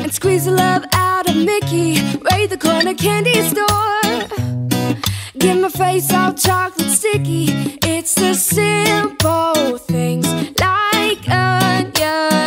and squeeze the love out of Mickey, raid the corner candy store. Get my face all chocolate sticky. It's the simple things like onions